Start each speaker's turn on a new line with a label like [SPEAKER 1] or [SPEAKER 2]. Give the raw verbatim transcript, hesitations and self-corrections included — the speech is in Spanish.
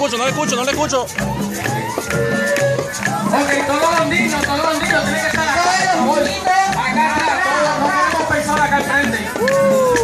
[SPEAKER 1] escucho, no le escucho, no le escucho.
[SPEAKER 2] Ok, todos los niños, todos los niños tienen que estar acá, por favor. Acá, acá, todos, no queremos personas acá al frente.